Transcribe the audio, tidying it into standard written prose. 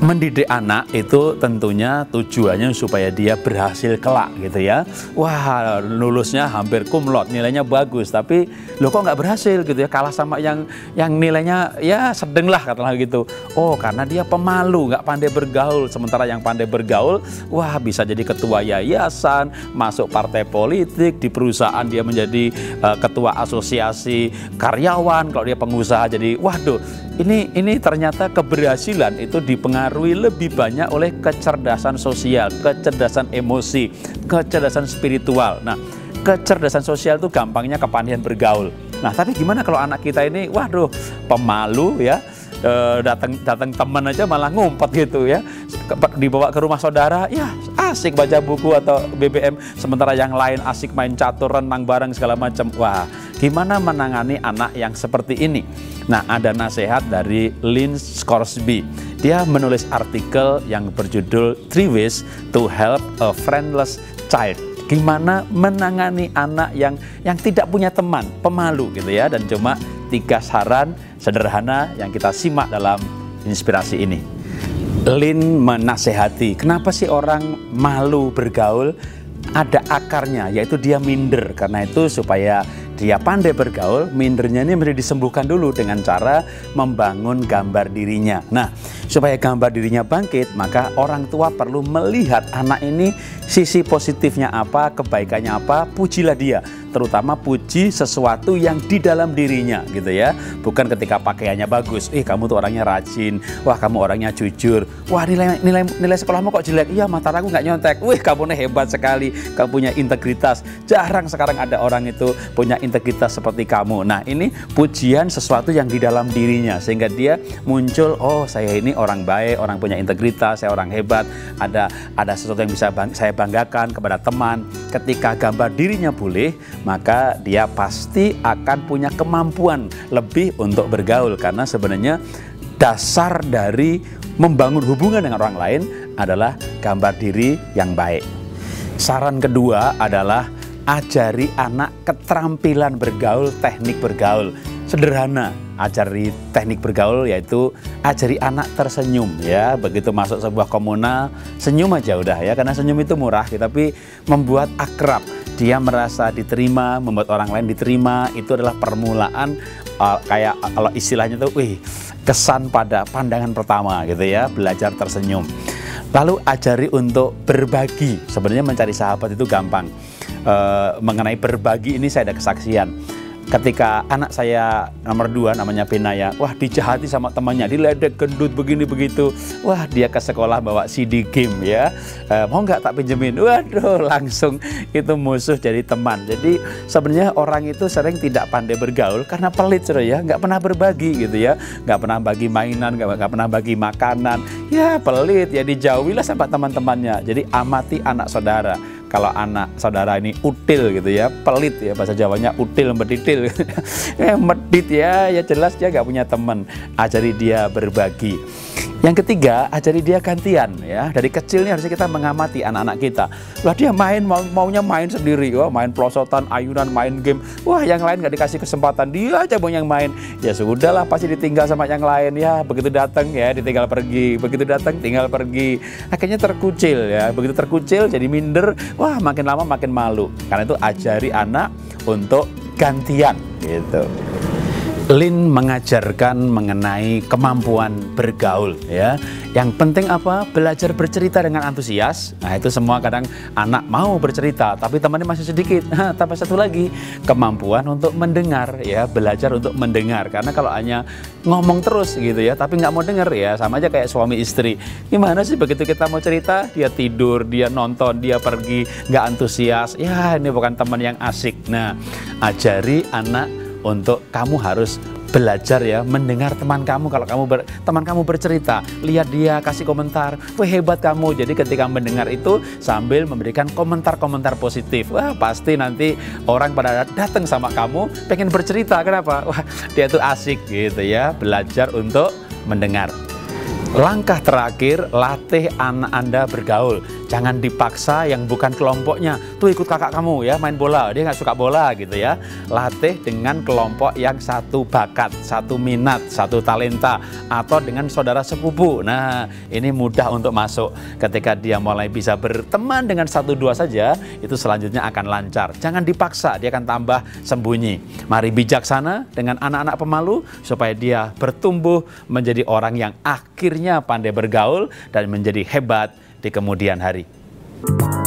Mendidik anak itu tentunya tujuannya supaya dia berhasil kelak gitu ya. Wah, lulusnya hampir cum laude, nilainya bagus, tapi lo kok nggak berhasil gitu ya, kalah sama yang nilainya ya sedang lah katakanlah gitu. Oh, karena dia pemalu, nggak pandai bergaul. Sementara yang pandai bergaul, wah bisa jadi ketua yayasan, masuk partai politik, di perusahaan dia menjadi ketua asosiasi karyawan. Kalau dia pengusaha jadi, waduh, ini ternyata keberhasilan itu dipengaruhi lebih banyak oleh kecerdasan sosial, kecerdasan emosi, kecerdasan spiritual. Nah, kecerdasan sosial itu gampangnya kepandaian bergaul. Nah, tapi gimana kalau anak kita ini, waduh, pemalu ya, datang teman aja malah ngumpet gitu ya, dibawa ke rumah saudara, ya asik baca buku atau BBM, sementara yang lain asik main catur, renang bareng segala macam. Wah, gimana menangani anak yang seperti ini? Nah, ada nasihat dari Lynn Scoresby. Dia menulis artikel yang berjudul 3 Ways to Help a Friendless Child. Gimana menangani anak yang tidak punya teman, pemalu gitu ya, dan cuma 3 saran sederhana yang kita simak dalam inspirasi ini. Lynn menasehati, kenapa sih orang malu bergaul? Ada akarnya, yaitu dia minder. Karena itu supaya dia pandai bergaul, mindernya ini mesti disembuhkan dulu dengan cara membangun gambar dirinya. Nah, supaya gambar dirinya bangkit, maka orang tua perlu melihat anak ini sisi positifnya apa, kebaikannya apa, pujilah dia. Terutama puji sesuatu yang di dalam dirinya gitu ya. Bukan ketika pakaiannya bagus, kamu tuh orangnya rajin, wah kamu orangnya jujur, wah nilai sekolahmu kok jelek, iya mata aku nggak nyontek, wih kamu nih hebat sekali, kamu punya integritas. Jarang sekarang ada orang itu punya integritas seperti kamu. Nah, ini pujian sesuatu yang di dalam dirinya, sehingga dia muncul, oh saya ini orang baik, orang punya integritas, saya orang hebat, ada sesuatu yang bisa saya banggakan kepada teman. Ketika gambar dirinya pulih, maka dia pasti akan punya kemampuan lebih untuk bergaul. Karena sebenarnya dasar dari membangun hubungan dengan orang lain adalah gambar diri yang baik. Saran kedua adalah ajari anak keterampilan bergaul, teknik bergaul. Sederhana, ajari teknik bergaul yaitu ajari anak tersenyum ya. Begitu masuk sebuah komunal, senyum aja udah ya, karena senyum itu murah tapi membuat akrab. Dia merasa diterima, membuat orang lain diterima, itu adalah permulaan kayak kalau istilahnya tuh, kesan pada pandangan pertama gitu ya, belajar tersenyum. Lalu ajari untuk berbagi. Sebenarnya mencari sahabat itu gampang. Mengenai berbagi ini saya ada kesaksian. Ketika anak saya nomor 2 namanya Benaya, wah dijahati sama temannya, diledek, gendut, begini begitu. Wah, dia ke sekolah bawa CD game ya, mau nggak tak pinjemin? Waduh, langsung itu musuh jadi teman. Jadi sebenarnya orang itu sering tidak pandai bergaul karena pelit ya, nggak pernah berbagi gitu ya, nggak pernah bagi mainan, nggak pernah bagi makanan, ya pelit ya, dijauhilah sama teman-temannya. Jadi amati anak saudara. Kalau anak saudara ini util gitu ya, pelit ya, bahasa Jawanya util, meditil, medit ya jelas dia nggak punya teman. Ajari dia berbagi. Yang ketiga, ajari dia gantian ya. Dari kecil nih harusnya kita mengamati anak-anak kita. Lah dia main, maunya main sendiri, wah main pelosotan, ayunan, main game. Wah yang lain nggak dikasih kesempatan, dia aja mau yang main. Ya sudahlah, pasti ditinggal sama yang lain ya. Begitu datang ya ditinggal pergi, begitu datang tinggal pergi. Akhirnya terkucil ya. Begitu terkucil jadi minder. Wah makin lama makin malu. Karena itu ajari anak untuk gantian gitu. Lynn mengajarkan mengenai kemampuan bergaul ya. Yang penting apa? Belajar bercerita dengan antusias. Nah itu semua kadang anak mau bercerita tapi temannya masih sedikit. Tambah satu lagi, kemampuan untuk mendengar ya, belajar untuk mendengar. Karena kalau hanya ngomong terus gitu ya tapi nggak mau dengar ya, sama aja kayak suami istri. Gimana sih begitu kita mau cerita, dia tidur, dia nonton, dia pergi, nggak antusias. Ya ini bukan teman yang asik. Nah, ajari anak untuk kamu harus belajar ya mendengar teman kamu. Kalau teman kamu bercerita, lihat dia kasih komentar, wah hebat kamu. Jadi ketika mendengar itu sambil memberikan komentar-komentar positif, wah pasti nanti orang pada datang sama kamu pengen bercerita. Kenapa? Wah dia tuh asik gitu ya. Belajar untuk mendengar. Langkah terakhir, latih anak Anda bergaul. Jangan dipaksa yang bukan kelompoknya. Tuh ikut kakak kamu ya main bola, dia nggak suka bola gitu ya. Latih dengan kelompok yang satu bakat, satu minat, satu talenta, atau dengan saudara sepupu. Nah, ini mudah untuk masuk. Ketika dia mulai bisa berteman dengan satu dua saja, itu selanjutnya akan lancar. Jangan dipaksa, dia akan tambah sembunyi. Mari bijaksana dengan anak-anak pemalu supaya dia bertumbuh menjadi orang yang akhirnya pandai bergaul dan menjadi hebat di kemudian hari.